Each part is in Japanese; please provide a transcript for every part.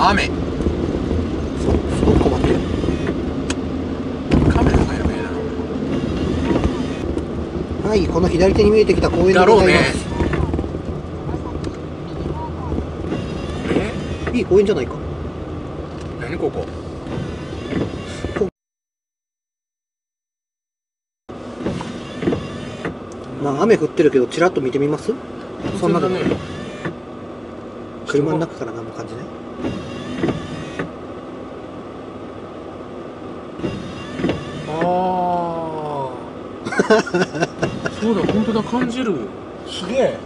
雨。 そうすごく困ってる。 カメラがやべえな。 はい、この左手に見えてきた公園でございます。いい公園じゃないか。 何ここ。 まあ雨降ってるけどちらっと見てみます？そんなでもない。車の中から何も感じない。 ああそうだ、本当だ、感じる。すげえ。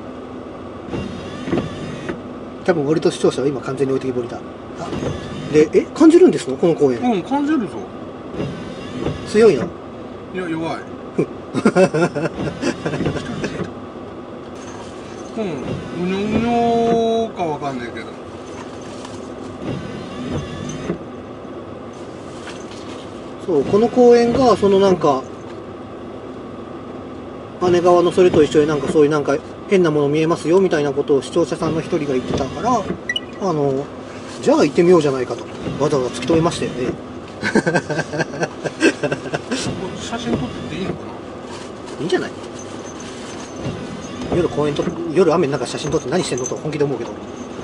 多分俺と視聴者は今完全に置いてきぼりだ。で、感じるんですのこの公園。 うん、感じるぞ。 強いな。 いや、弱い。うん、うにょうにょかわかんないけど。 そう、この公園がそのなんか姉川のそれと一緒になんかそういうなんか変なもの見えますよみたいなことを視聴者さんの一人が言ってたから、じゃあ行ってみようじゃないかとわざわざ突き止めましたよね。 写真撮ってていいのかな。 いいんじゃない。夜雨の中写真撮って何してんのと本気で思うけど。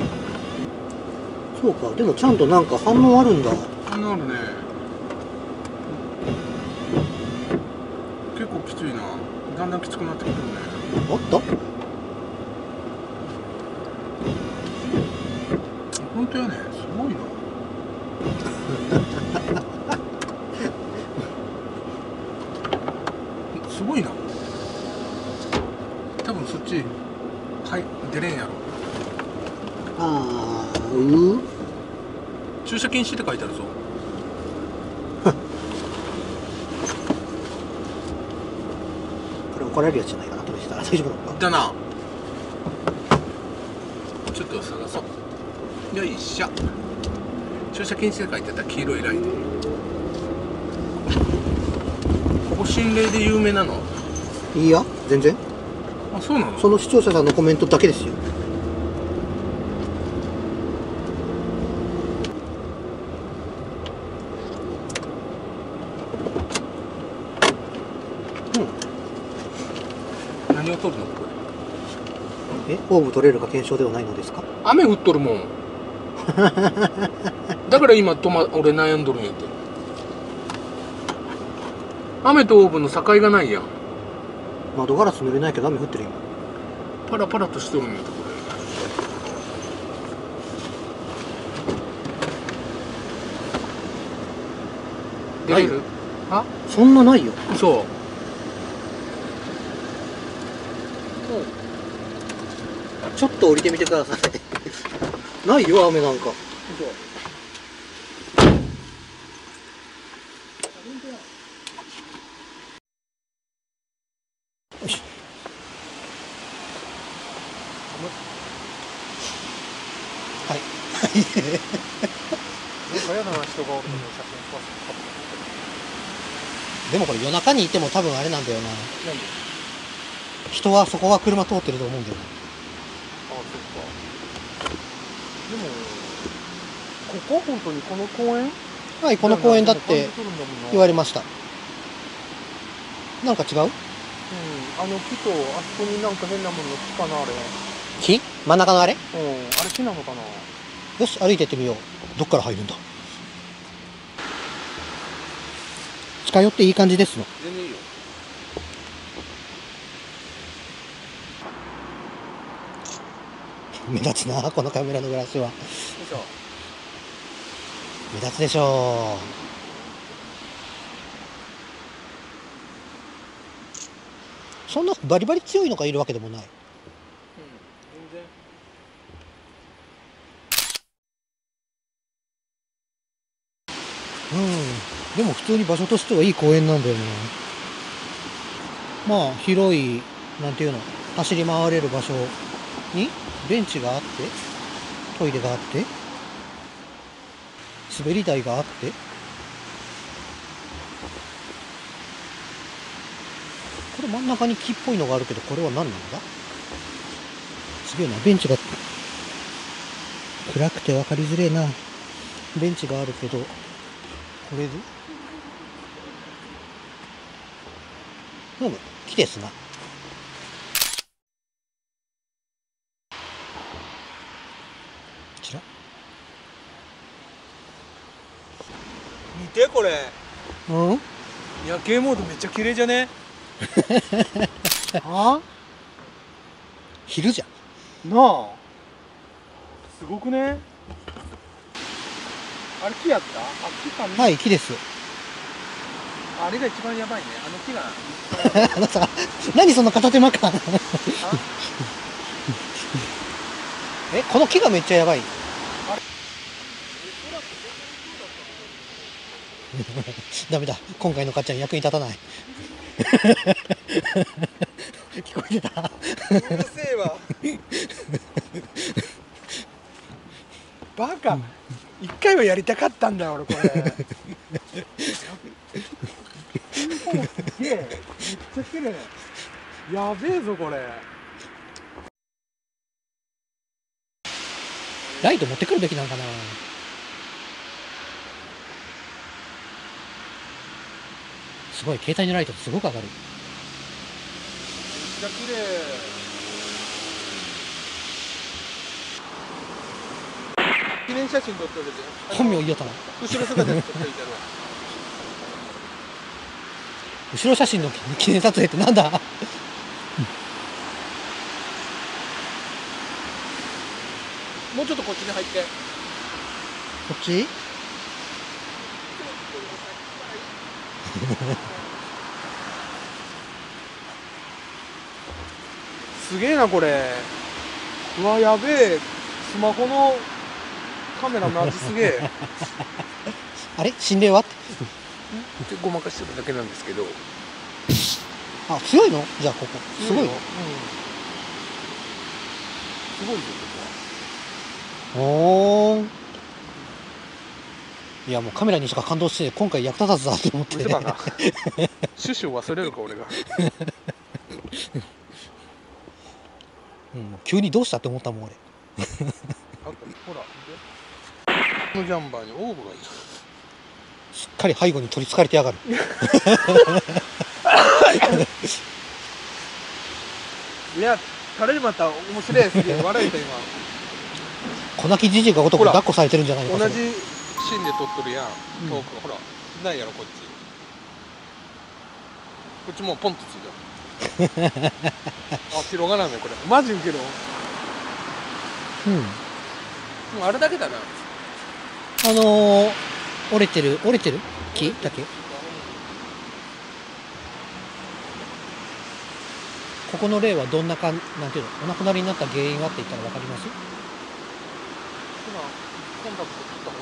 そうか、でもちゃんとなんか反応あるんだ。 反応あるね。結構きついな。だんだんきつくなってくるね。 あった？ 本当やね、すごいな。すごいな。多分そっち、はい、出れんやろ。駐車禁止って書いてあるぞ。 これ怒られるやつじゃないかなと思ってたら大丈夫なのか。 だな。ちょっと探そう。よいしょ。駐車禁止って書いてた黄色いライン。ここ心霊で有名なの？ いいや、全然。 あ、そうなの？ その視聴者さんのコメントだけですよ。 何を撮るのこれ？ オーブ取れるか検証ではないのですか？ 雨降っとるもん。だから今俺悩んどるんやって。雨とオーブの境がないやん。 窓ガラス濡れないけど雨降ってる今。 パラパラとしとるんやってこれ。出れる？あ？ そんなないよ。 そう。 ちょっと降りてみてください。ないよ雨なんか。よし。はい。 なんか嫌だな、人がおるのに写真撮って。 でもこれ夜中にいても多分あれなんだよな。 何？ 人はそこは車通ってると思うんだよな。 ああ、そっか。でもここ本当にこの公園？ はい、この公園だって言われました。なんか違う？ うん、あの木とあそこになんか変なものの木かな、あれ。 木？真ん中のあれ？ うん、あれ木なのかな。 よし、歩いてってみよう。どっから入るんだ。近寄っていい感じですの。 全然いいよ。 目立つな、このカメラのグラスは。 よいしょ。 目立つでしょう。そんなバリバリ強いのがいるわけでもない。 うん、全然。でも普通に場所としてはいい公園なんだよね。まあ広い、なんていうの、走り回れる場所にベンチがあって、トイレがあって、滑り台があって、これ真ん中に木っぽいのがあるけど、これは何なんだ？すげえな、ベンチが、こ暗くて分かりづれえな。ベンチがあるけど、これで木ですな。こちら見てこれ、 うん夜景モードめっちゃ綺麗じゃね？あ？ 昼じゃん。 なあ、すごくね？あれ木やった？あ、木かね。 はい、木です。 あれが一番やばいね。あの木が。 あなた、何その片手間感。え、この木がめっちゃやばい。ダメだ、今回のかっちゃん役に立たない。聞こえてた。 うるせえわ。バカ。一回はやりたかったんだよ俺これ。すげえ、めっちゃ綺麗。やべえぞこれ。 ライト持ってくるべきなんかな。すごい、携帯のライトすごく上がる。 めっちゃ綺麗。記念写真撮っておいて。 本名言いよったな。 後ろ姿で撮っておいてやるわ。 後ろ写真の記念撮影ってなんだ。 もうちょっとこっちに入って。 こっち。 すげえなこれ。うわ、やべえ。スマホのカメラの味すげえ。 あれ、心霊はってごまかしてるだけなんですけど。 あ、強いのじゃあここすごいの。 うん、すごいよこおーん。いやもうカメラにしか感動して今回役立たずだって思って。 こは。趣旨を忘れるか俺が。 うん、急にどうしたって思ったもん俺。 あとほら見て。このジャンバーにオーブがいる。 すっかり背後に取り憑かれてやがる。 いや、タレまた面白いすげえ笑えた今。 小泣きじじいが男に抱っこされてるんじゃないのか。 同じシーンで撮っとるやん。遠く、ほらないやろこっち。こっちもうポンとついた。あ、広がらんねこれ。マジウケる。 うん。 もうあれだけだな。 折れてる木だけ。ここの例はどんななんていうの、お亡くなりになった原因はって言ったらわかります？ 今コンタクト取った方がい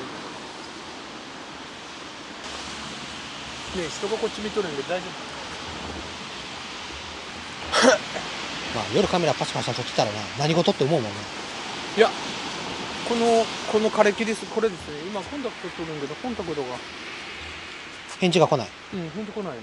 い。ねえ、人がこっち見とるんで大丈まあ夜カメラパシャパシャ撮ってたらな、何事って思うもんね。 夫？いや、この枯れ木です。これですね。今コンタクト取るんだけどコンタクトが返事が来ない。 返事来ないね。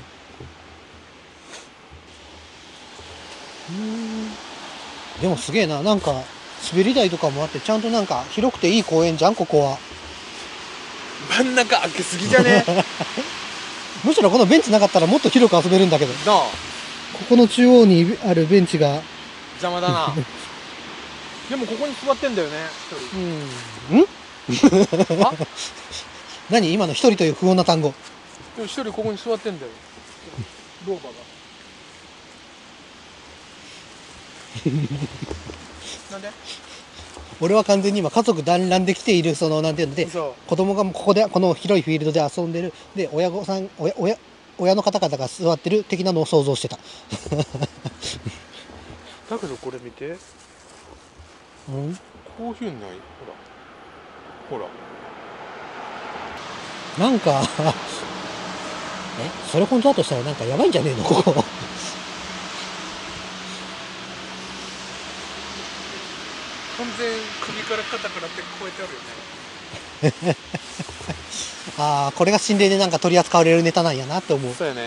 でもすげえな、なんか滑り台とかもあってちゃんとなんか広くていい公園じゃんここは。 真ん中開けすぎじゃね？ むしろこのベンチなかったらもっと広く遊べるんだけど。 なあ、 ここの中央にあるベンチが邪魔だな。でもここに座ってんだよね一人。あ？ 何今の一人という不穏な単語。 でも一人ここに座ってんだよ。老婆が。なんで？ 俺は完全に今家族団らんできている、そのなんていうので、子供がここでこの広いフィールドで遊んでるで、親の方々が座ってる的なのを想像してた。 だけどこれ見て、 うん、 こういうのない？ほらなんかそれ本当だとしたらなんかやばいんじゃねえのここ。 完全首から肩からって超えてあるよね。 ああ、これが心霊でなんか取り扱われるネタなんやなって思う。 そうやね。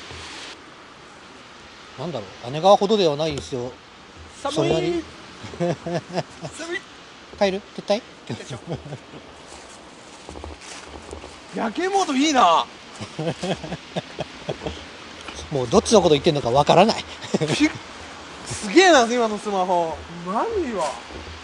なんだろう、姉川ほどではないんですよ。 寒い。 それなりに寒い。 帰る撤退夜景モードいいな。 もうどっちのこと言ってんのかわからないすげえな今のスマホ。何わ。